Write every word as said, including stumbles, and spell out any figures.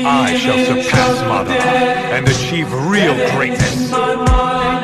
I shall surpass Madara and achieve real greatness.